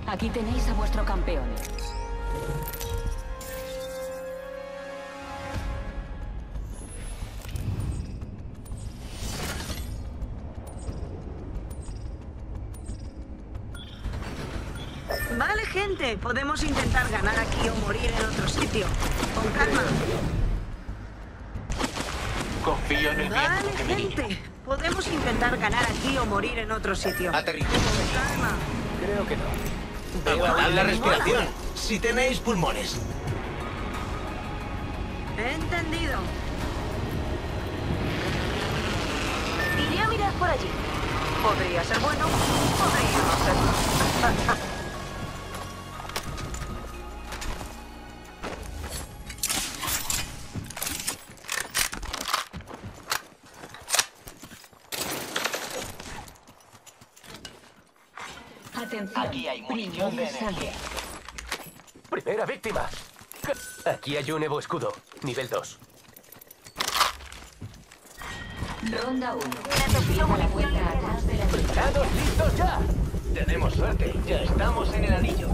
Aquí tenéis a vuestro campeón. Vale, gente. Podemos intentar ganar aquí o morir en otro sitio. Con calma. Confío en el viento Vale, que me guía. gente. Podemos intentar ganar aquí o morir en otro sitio. Aterricemos. Con calma. Creo que no. Aguardad la me respiración. Si tenéis pulmones. Entendido. Iré a mirar por allí. Podría ser bueno, podría no serlo. Atención. Aquí hay munición de Primer energía. Primera víctima. Aquí hay un Evo escudo. Nivel 2. Ronda 1. Necesito Empieza la munición vuelta ligera. atrás de la línea. ¡Preparados, listos ya! Tenemos suerte. Ya estamos en el anillo.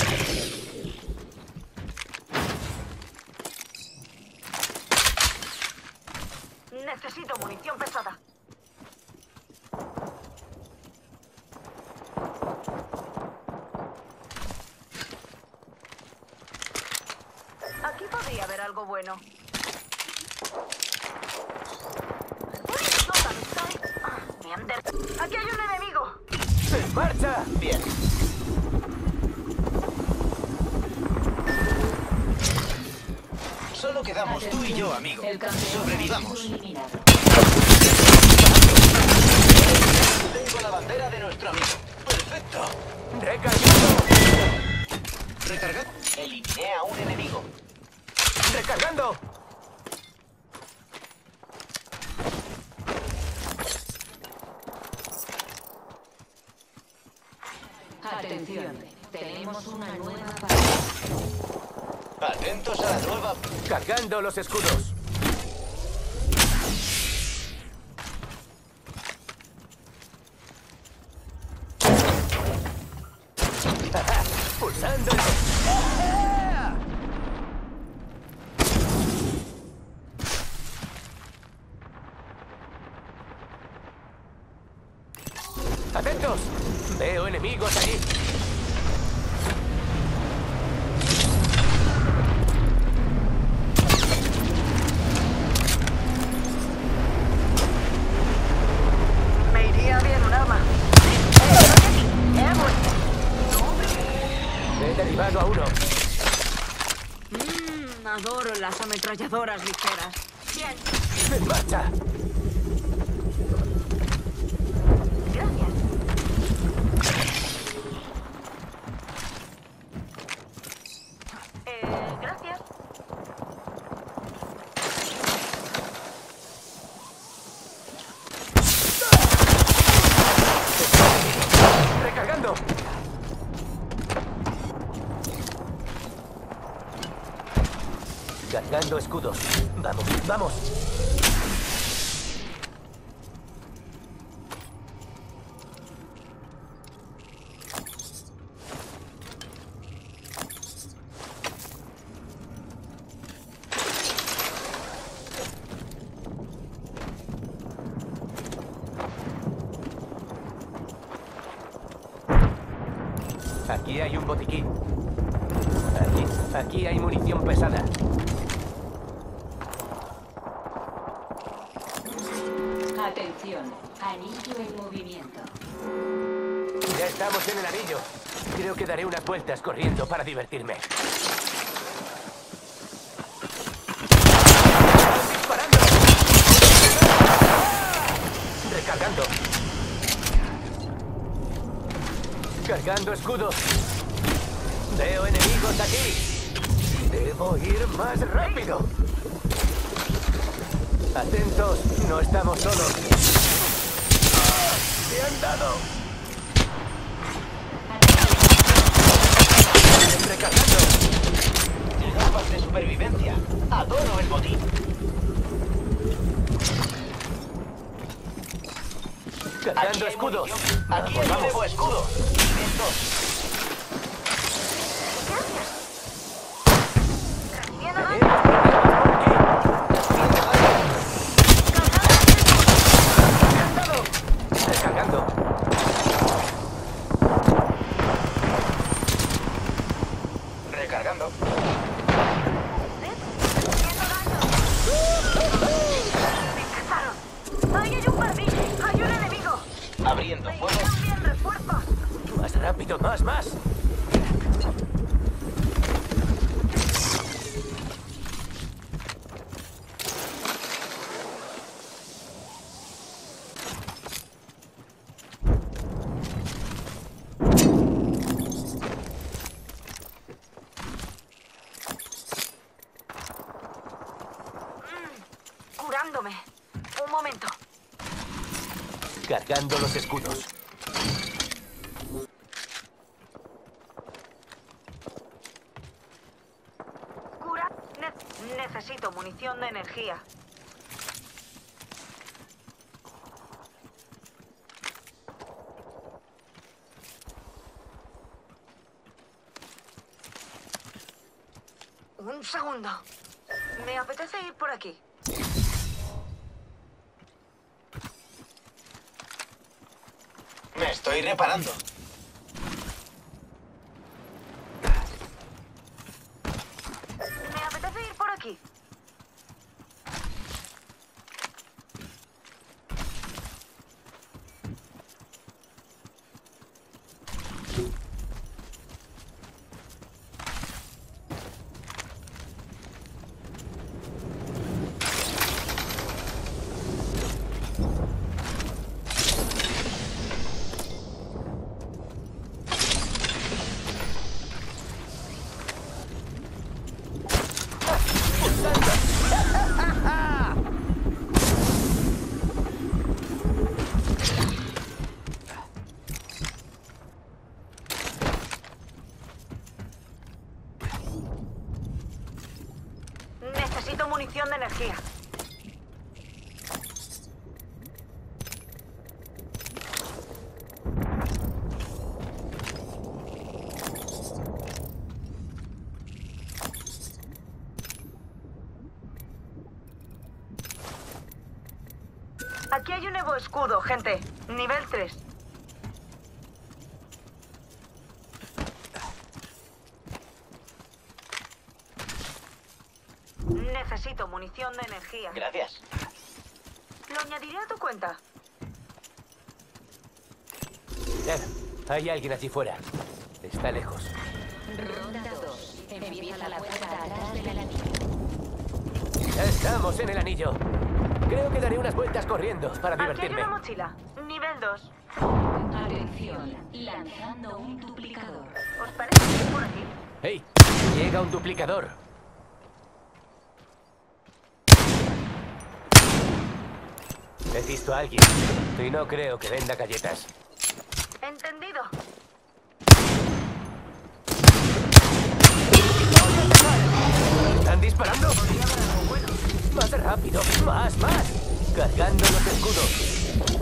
Necesito munición pesada. Aquí podría haber algo bueno. ¿Dónde está? Mierda. Aquí hay un enemigo. ¡En marcha! Bien. Solo quedamos tú y yo, amigo. El campeón Sobrevivamos. ha sido eliminado. Tengo la bandera de nuestro amigo. Perfecto. ¡Recargando! Recargad. Eliminé a un enemigo. ¡Recargando! Atención. Tenemos una nueva partida. Atentos a la nueva. Cargando los escudos. Pulsando el... ¡Atentos! Veo enemigos allí. Me iría bien un arma. He derribado a uno. Adoro las ametralladoras ligeras. Bien. ¡En marcha! Gracias. Gracias. ¡Recargando! Cargando escudos. Vamos, vamos. Aquí hay un botiquín. Aquí hay munición pesada. Atención. Anillo en movimiento. Ya estamos en el anillo. Creo que daré unas vueltas corriendo para divertirme. ¡Están disparando! Recargando. Cargando escudos. Veo enemigos aquí. Debo ir más rápido. Atentos, no estamos solos. ¡Me han dado! Recargando. Gafas de supervivencia. Adoro el botín. Cargando escudos. Aquí hay un nuevo escudo. Nivel 2. Abriendo ¡Me fuego. llegan bien refuerzos! Más rápido, más. Curándome. Un momento. Cargando los escudos. Cura. Necesito munición de energía. Un segundo. Me apetece ir por aquí. Me estoy reparando. Me apetece ir por aquí. Necesito munición de energía. Aquí hay un nuevo escudo, gente. Nivel 3. Necesito munición de energía. Gracias. Lo añadiré a tu cuenta. Hay alguien allí fuera. Está lejos. Ronda 2. Empieza la puerta atrás del anillo. Ya estamos en el anillo. Creo que daré unas vueltas corriendo para Aquí hay divertirme. una mochila. Nivel 2. Atención, lanzando un duplicador. ¿Os parece bien por aquí? ¡Hey! Llega un duplicador. He visto a alguien y no creo que venda galletas. Entendido. ¿Están disparando? Más rápido, más. Cargando los escudos.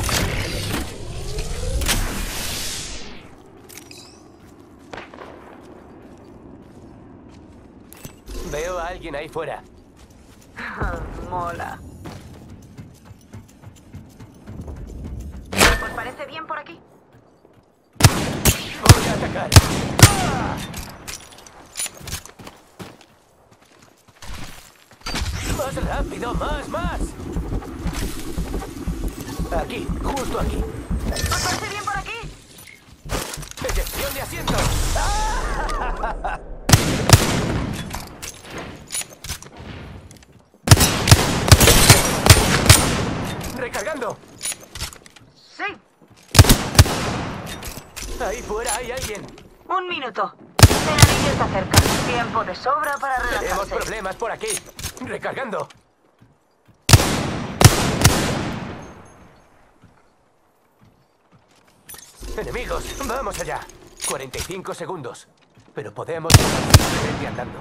Veo a alguien ahí fuera. Mola. ¿Os parece bien por aquí? Voy a atacar. ¡Ah! Más rápido, más. Aquí, justo aquí. ¿Os parece bien por aquí? ¡Eyección de asiento! ¡Ah! ¡Recargando! Sí. Ahí fuera hay alguien. Un minuto. El anillo está cerca. Tiempo de sobra para Tenemos relajarse. problemas por aquí. Recargando. Enemigos, vamos allá. 45 segundos. Pero podemos ir simplemente andando.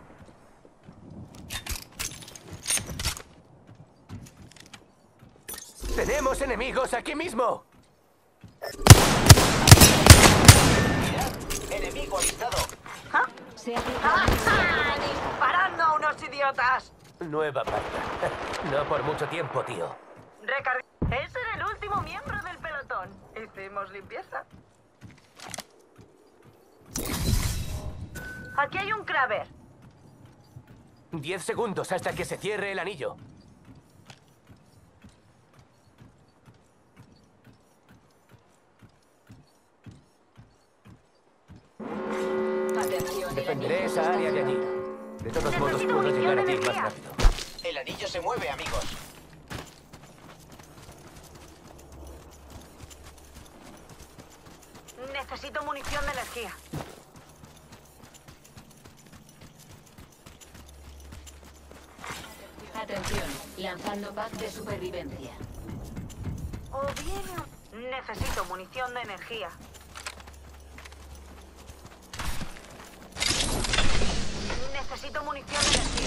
¡Tenemos enemigos aquí mismo! Mirad, enemigo avistado. ¿Ah? Se acerca. ¡Ah! ¡Disparando a unos idiotas! Nueva parta. No por mucho tiempo, tío. Recarga. Ese era el último miembro del pelotón. Hicimos limpieza. Aquí hay un Kraber. 10 segundos hasta que se cierre el anillo. del Defenderé anillo se esa está área de allí. activando. De todos modos, puedo llegar allí más rápido. El anillo se mueve, amigos. Necesito munición de energía. Atención, lanzando pack de supervivencia. O bien... Necesito munición de energía. Necesito munición de energía.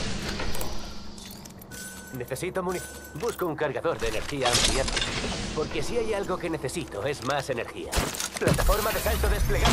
Necesito munición. Busco un cargador de energía ampliado. Porque si hay algo que necesito es más energía. Plataforma de salto desplegada.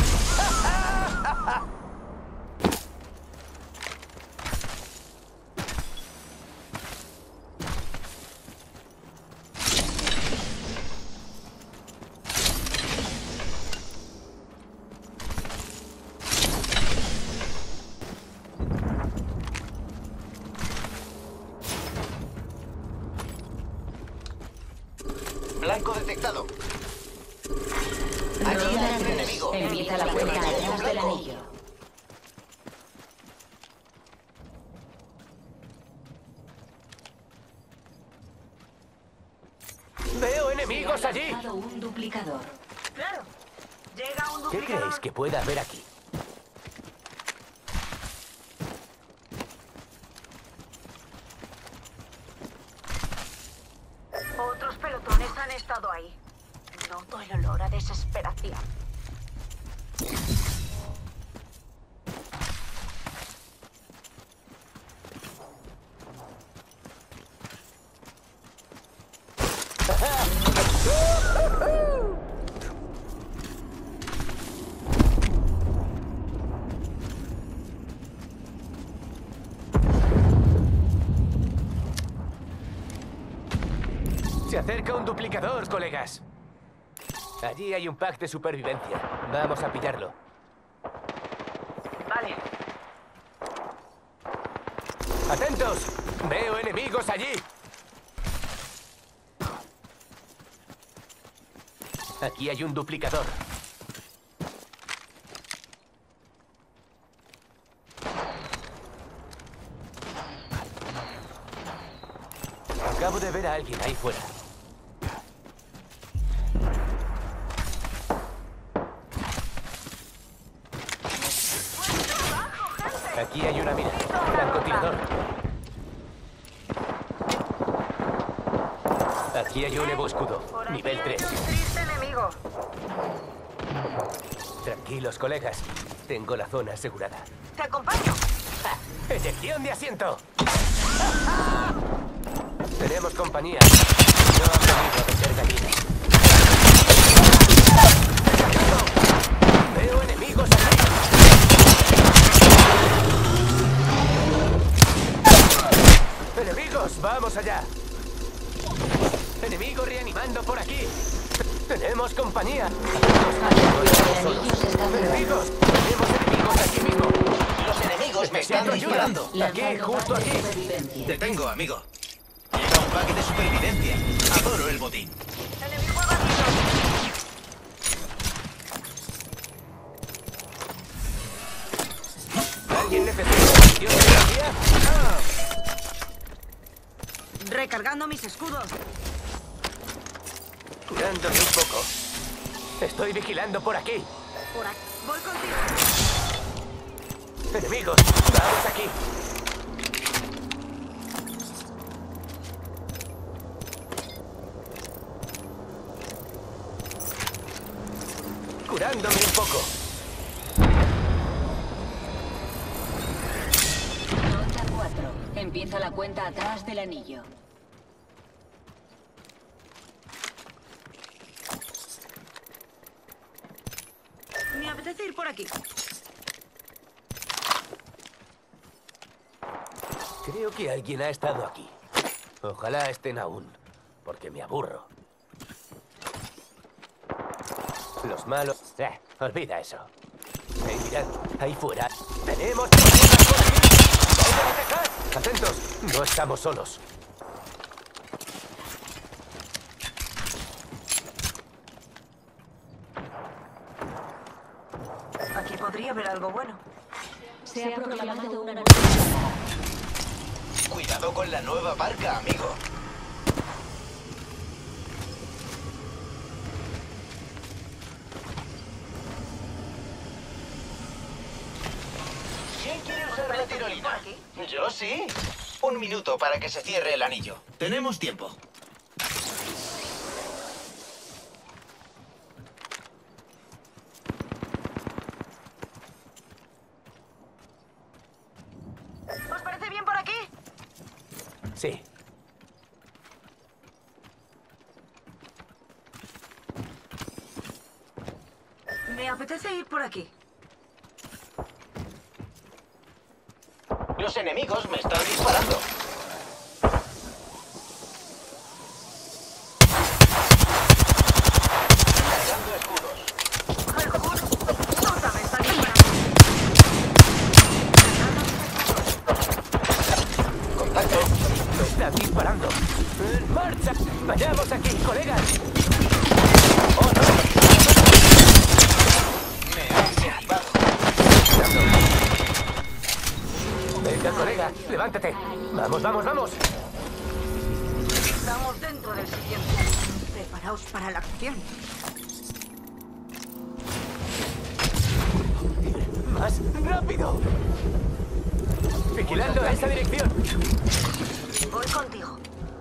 Blanco detectado. Allí Ronda hay un 3. enemigo. Empieza la cuenta atrás del anillo. ¡Veo enemigos Se ha allí! lanzado un duplicador. Claro. Llega un ¿Qué duplicador. creéis que pueda haber aquí? Otros pelotones han estado ahí. Noto el olor a desesperación. Se acerca un duplicador, colegas. Allí hay un pack de supervivencia. Vamos a pillarlo. Vale. ¡Atentos! ¡Veo enemigos allí! Aquí hay un duplicador. Acabo de ver a alguien ahí fuera. Aquí hay una mina. Francotirador. Aquí hay un Evo escudo. Por aquí Nivel hay 3. un triste enemigo. Tranquilos, colegas. Tengo la zona asegurada. Te acompaño. ¡Eyección de asiento! Tenemos compañía. No han venido a vender gallinas. ¡Veo enemigos aquí! ¡Enemigos! ¡Vamos allá! ¡Enemigo reanimando por aquí! ¡Tenemos compañía! El anillo se está ¡Enemigos! ¡Tenemos enemigos aquí mismo! Los enemigos me están ¡Necesito ayuda! disparando. ¡Aquí, lanzando justo pack de aquí! supervivencia. Te tengo, amigo. Llega un pack de supervivencia. Adoro el botín. Enemigo abatido. ¿Alguien necesita munición de energía? Recargando mis escudos. Curándome un poco. Estoy vigilando por aquí. Por aquí. Voy contigo. Enemigos, vamos aquí. Curándome un poco. Ronda 4. Empieza la cuenta atrás del anillo. Me apetece ir por aquí. Creo que alguien ha estado aquí. Ojalá estén aún, porque me aburro. Los malos... olvida eso. Mirad, ahí fuera. ¡Tenemos problemas por aquí! ¡Vamos a atacar! ¡Atentos! No estamos solos. Aquí podría haber algo bueno. Se ha proclamado una nueva. Cuidado con la nueva barca, amigo. ¿Quién quiere usar la tirolina? Yo sí. 1 minuto para que se cierre el anillo. Tenemos tiempo. ¿Os parece bien por aquí? Sí. Me apetece ir por aquí. Los enemigos me están disparando. Cargando escudos. ¡Puta, me está disparando! Contacto. Me están disparando. ¡En marcha! ¡Vayamos aquí, colegas! ¡Oh, no! Me han derribado. Venga, colega, levántate. Vamos, vamos, vamos. Estamos dentro del siguiente. Preparaos para la acción. ¡Más rápido! Vigilando a esa dirección. Voy contigo.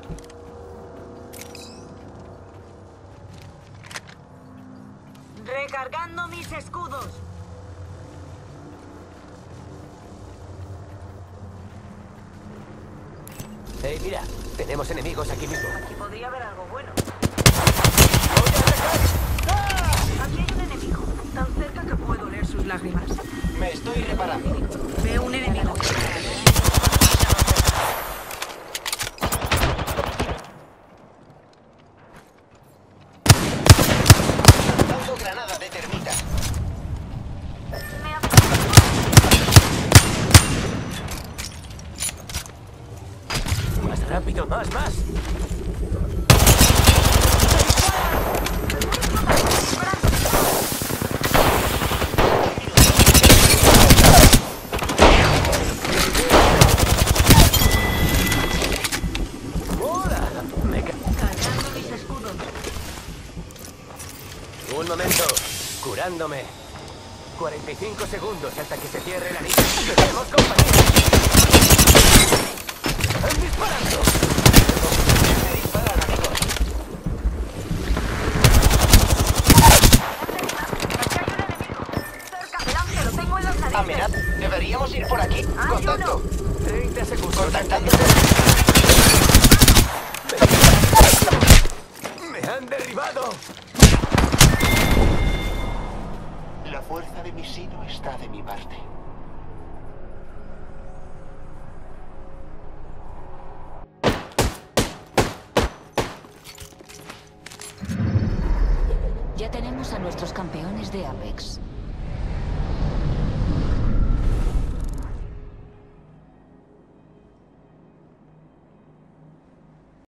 Recargando mis escudos. Hey, mira, tenemos enemigos aquí mismo. Aquí podría haber algo bueno. ¡Voy a atacar! ¡Ah! Aquí hay un enemigo. Tan cerca que puedo leer sus lágrimas. Me estoy reparando. Veo un enemigo. Lanzo granada de termita. Más rápido, más. ¡Hola! Cargando mis escudos. Un momento. Curándome. 45 segundos hasta que se cierre el anillo. ¡Tenemos compañía! ¡Están disparando! Me disparan, amigos. Cerca, delante, lo tengo en las narices. Amenaza. Deberíamos ir por aquí. Contacto. 30 segundos. Contactando. ¡Me han derribado! La fuerza de mi sino está de mi parte. Ya tenemos a nuestros campeones de Apex.